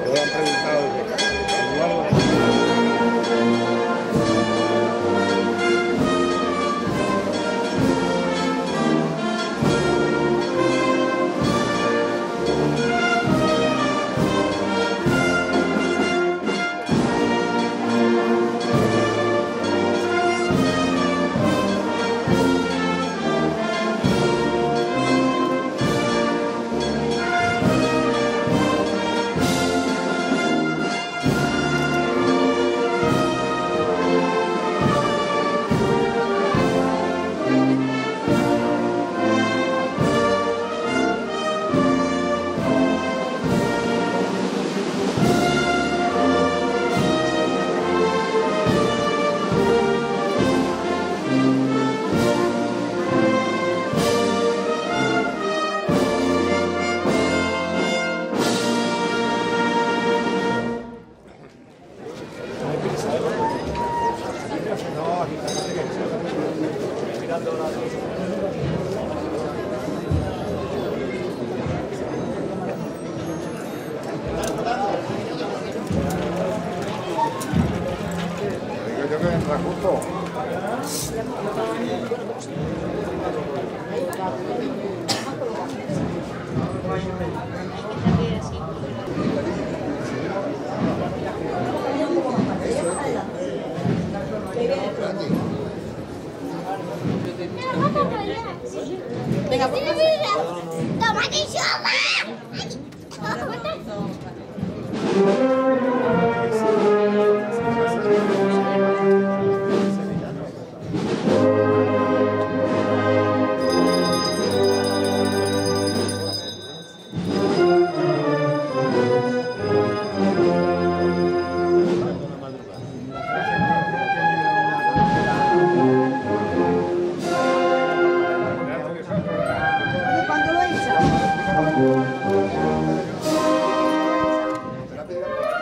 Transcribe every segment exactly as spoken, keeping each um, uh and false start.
lo han preguntado. Eduardo. Venga, toma que Gracias.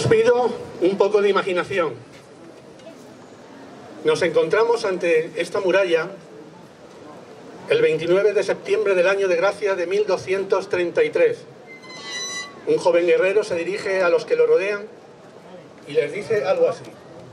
Os pido un poco de imaginación. Nos encontramos ante esta muralla el veintinueve de septiembre del año de gracia de mil doscientos treinta y tres. Un joven guerrero se dirige a los que lo rodean y les dice algo así: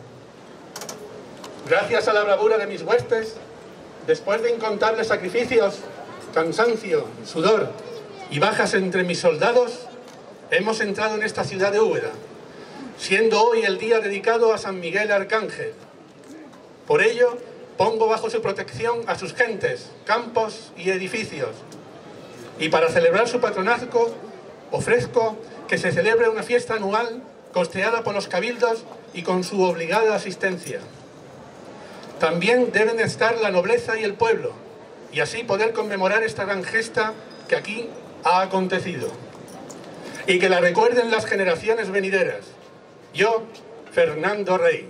gracias a la bravura de mis huestes, después de incontables sacrificios, cansancio, sudor y bajas entre mis soldados, hemos entrado en esta ciudad de Úbeda, siendo hoy el día dedicado a San Miguel Arcángel. Por ello, pongo bajo su protección a sus gentes, campos y edificios. Y para celebrar su patronazgo, ofrezco que se celebre una fiesta anual costeada por los cabildos y con su obligada asistencia. También deben estar la nobleza y el pueblo, y así poder conmemorar esta gran gesta que aquí ha acontecido. Y que la recuerden las generaciones venideras. Yo, Fernando Rey.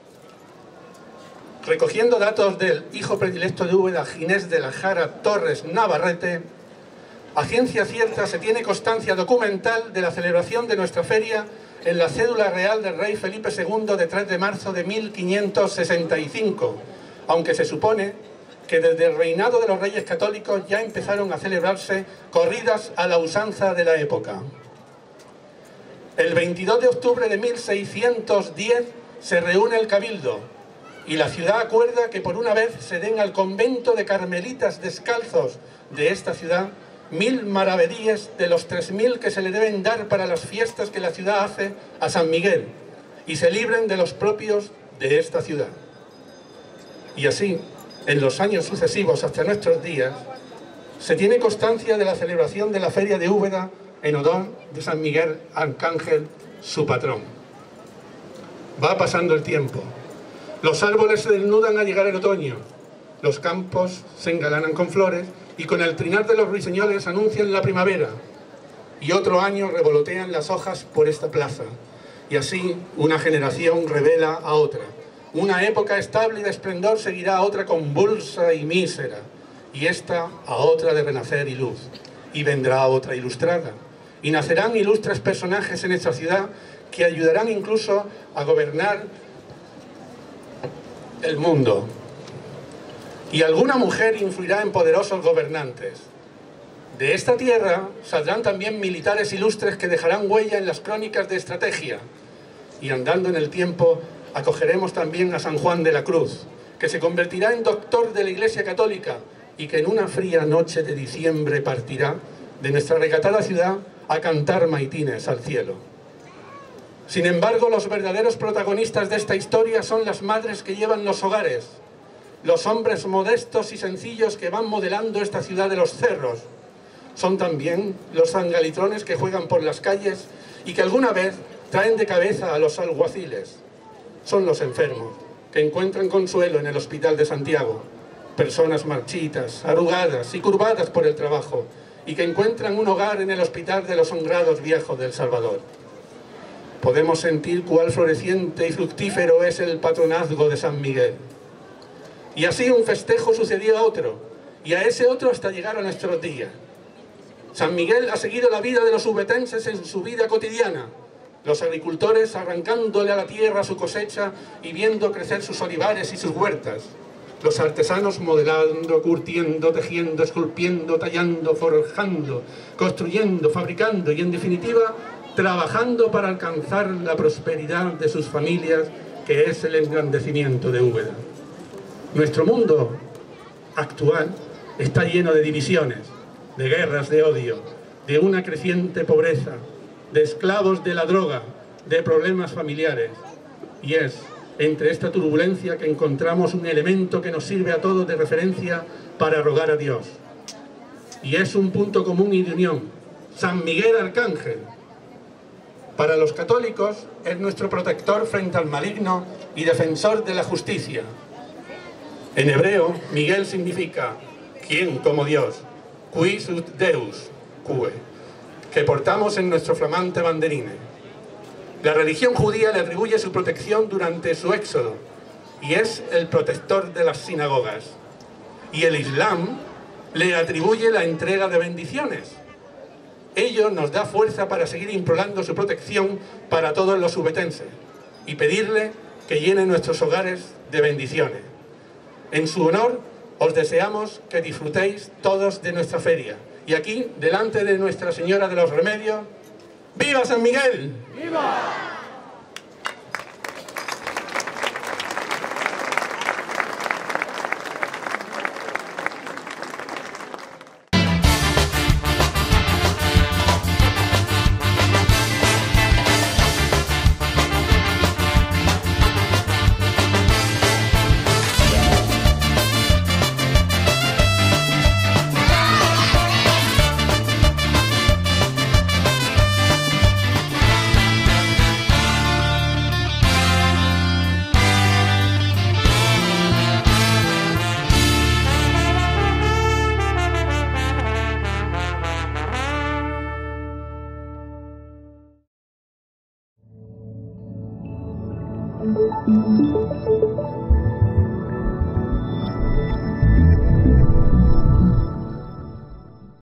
Recogiendo datos del hijo predilecto de Úbeda, Ginés de la Jara Torres Navarrete, a ciencia cierta se tiene constancia documental de la celebración de nuestra feria en la cédula real del rey Felipe segundo de tres de marzo de mil quinientos sesenta y cinco, aunque se supone que desde el reinado de los reyes católicos ya empezaron a celebrarse corridas a la usanza de la época. El veintidós de octubre de mil seiscientos diez se reúne el cabildo y la ciudad acuerda que por una vez se den al convento de carmelitas descalzos de esta ciudad mil maravedíes de los tres mil que se le deben dar para las fiestas que la ciudad hace a San Miguel y se libren de los propios de esta ciudad. Y así, en los años sucesivos hasta nuestros días, se tiene constancia de la celebración de la feria de Úbeda en honor de San Miguel Arcángel, su patrón. Va pasando el tiempo. Los árboles se desnudan al llegar el otoño, los campos se engalanan con flores y con el trinar de los ruiseñores anuncian la primavera. Y otro año revolotean las hojas por esta plaza. Y así una generación revela a otra. Una época estable y de esplendor seguirá a otra convulsa y mísera. Y esta a otra de renacer y luz. Y vendrá otra ilustrada. Y nacerán ilustres personajes en esta ciudad que ayudarán incluso a gobernar el mundo. Y alguna mujer influirá en poderosos gobernantes. De esta tierra saldrán también militares ilustres que dejarán huella en las crónicas de estrategia. Y andando en el tiempo, acogeremos también a San Juan de la Cruz, que se convertirá en doctor de la Iglesia Católica y que en una fría noche de diciembre partirá de nuestra recatada ciudad a cantar maitines al cielo. Sin embargo, los verdaderos protagonistas de esta historia son las madres que llevan los hogares, los hombres modestos y sencillos que van modelando esta ciudad de los cerros. Son también los sangalitrones que juegan por las calles y que alguna vez traen de cabeza a los alguaciles. Son los enfermos que encuentran consuelo en el Hospital de Santiago, personas marchitas, arrugadas y curvadas por el trabajo, y que encuentran un hogar en el Hospital de los Honrados Viejos del Salvador. Podemos sentir cuál floreciente y fructífero es el patronazgo de San Miguel. Y así un festejo sucedió a otro, y a ese otro hasta llegar a nuestros días. San Miguel ha seguido la vida de los ubetenses en su vida cotidiana, los agricultores arrancándole a la tierra su cosecha y viendo crecer sus olivares y sus huertas, los artesanos modelando, curtiendo, tejiendo, esculpiendo, tallando, forjando, construyendo, fabricando y en definitiva trabajando para alcanzar la prosperidad de sus familias, que es el engrandecimiento de Úbeda. Nuestro mundo actual está lleno de divisiones, de guerras de odio, de una creciente pobreza, de esclavos de la droga, de problemas familiares. Y es entre esta turbulencia que encontramos un elemento que nos sirve a todos de referencia para rogar a Dios. Y es un punto común y de unión: San Miguel Arcángel. Para los católicos es nuestro protector frente al maligno y defensor de la justicia. En hebreo, Miguel significa ¿quién como Dios? Quis ut Deus, cue, que portamos en nuestro flamante banderine. La religión judía le atribuye su protección durante su éxodo y es el protector de las sinagogas. Y el Islam le atribuye la entrega de bendiciones. Ello nos da fuerza para seguir implorando su protección para todos los ubetenses y pedirle que llene nuestros hogares de bendiciones. En su honor, os deseamos que disfrutéis todos de nuestra feria. Y aquí, delante de Nuestra Señora de los Remedios, ¡viva San Miguel! ¡Viva! Thank you.